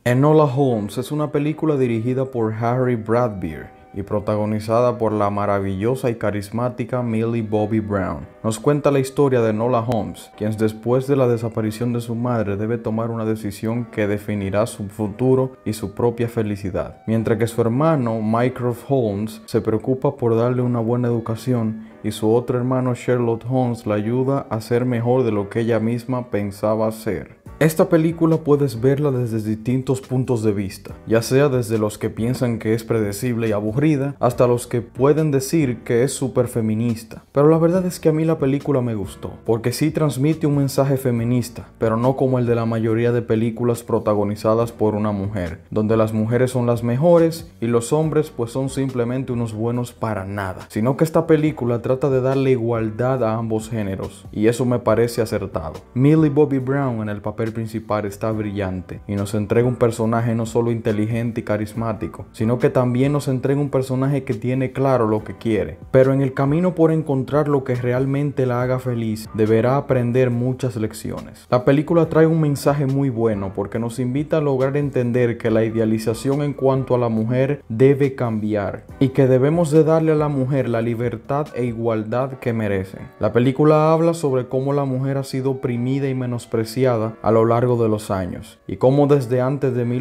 Enola Holmes es una película dirigida por Harry Bradbeer y protagonizada por la maravillosa y carismática Millie Bobby Brown. Nos cuenta la historia de Enola Holmes, quien después de la desaparición de su madre debe tomar una decisión que definirá su futuro y su propia felicidad, mientras que su hermano Mycroft Holmes se preocupa por darle una buena educación y su otro hermano Sherlock Holmes la ayuda a ser mejor de lo que ella misma pensaba ser. Esta película puedes verla desde distintos puntos de vista, ya sea desde los que piensan que es predecible y aburrida, hasta los que pueden decir que es súper feminista. Pero la verdad es que a mí la película me gustó, porque sí transmite un mensaje feminista, pero no como el de la mayoría de películas protagonizadas por una mujer, donde las mujeres son las mejores y los hombres pues son simplemente unos buenos para nada, sino que esta película trata de darle igualdad a ambos géneros, y eso me parece acertado. Millie Bobby Brown en el papel principal está brillante y nos entrega un personaje no solo inteligente y carismático, sino que también nos entrega un personaje que tiene claro lo que quiere, pero en el camino por encontrar lo que realmente la haga feliz, deberá aprender muchas lecciones. La película trae un mensaje muy bueno porque nos invita a lograr entender que la idealización en cuanto a la mujer debe cambiar y que debemos de darle a la mujer la libertad e igualdad que merecen. La película habla sobre cómo la mujer ha sido oprimida y menospreciada a lo largo de los años, y cómo desde antes de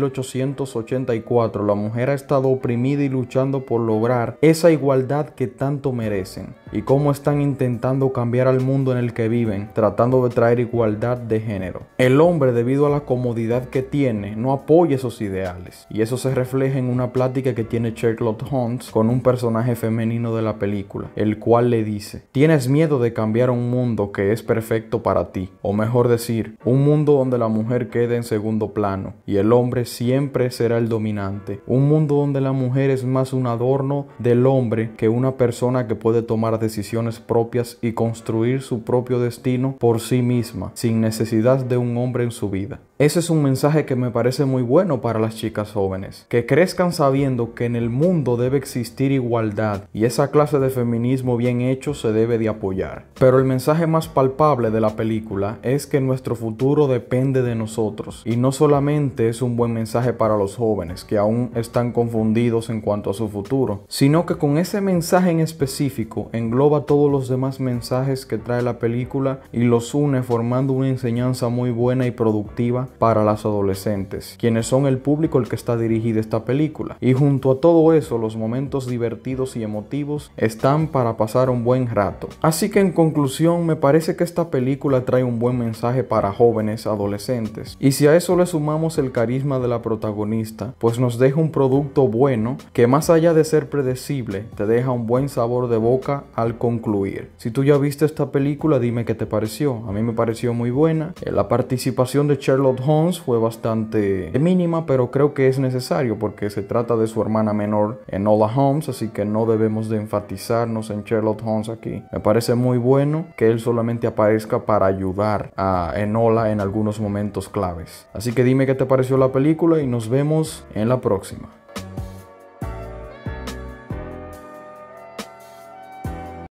1884 la mujer ha estado oprimida y luchando por lograr esa igualdad que tanto merecen, y cómo están intentando cambiar al mundo en el que viven, tratando de traer igualdad de género. El hombre, debido a la comodidad que tiene, no apoya esos ideales, y eso se refleja en una plática que tiene Sherlock Holmes con un personaje femenino de la película, el cual le dice: "Tienes miedo de cambiar un mundo que es perfecto para ti, o mejor decir, un mundo donde la mujer quede en segundo plano y el hombre siempre será el dominante, un mundo donde la mujer es más un adorno del hombre que una persona que puede tomar decisiones propias y construir su propio destino por sí misma, sin necesidad de un hombre en su vida". Ese es un mensaje que me parece muy bueno para las chicas jóvenes, que crezcan sabiendo que en el mundo debe existir igualdad y esa clase de feminismo bien hecho se debe de apoyar. Pero el mensaje más palpable de la película es que nuestro futuro depende de nosotros, y no solamente es un buen mensaje para los jóvenes que aún están confundidos en cuanto a su futuro, sino que con ese mensaje en específico engloba todos los demás mensajes que trae la película y los une formando una enseñanza muy buena y productiva para las adolescentes, quienes son el público al que está dirigida esta película. Y junto a todo eso, los momentos divertidos y emotivos están para pasar un buen rato. Así que en conclusión, me parece que esta película trae un buen mensaje para jóvenes adolescentes, y si a eso le sumamos el carisma de la protagonista, pues nos deja un producto bueno que, más allá de ser predecible, te deja un buen sabor de boca al concluir. Si tú ya viste esta película, dime qué te pareció. A mí me pareció muy buena. La participación de Sherlock Holmes fue bastante mínima, pero creo que es necesario porque se trata de su hermana menor, Enola Holmes, así que no debemos de enfatizarnos en Sherlock Holmes aquí. Me parece muy bueno que él solamente aparezca para ayudar a Enola en algunos momentos claves. Así que dime qué te pareció la película y nos vemos en la próxima.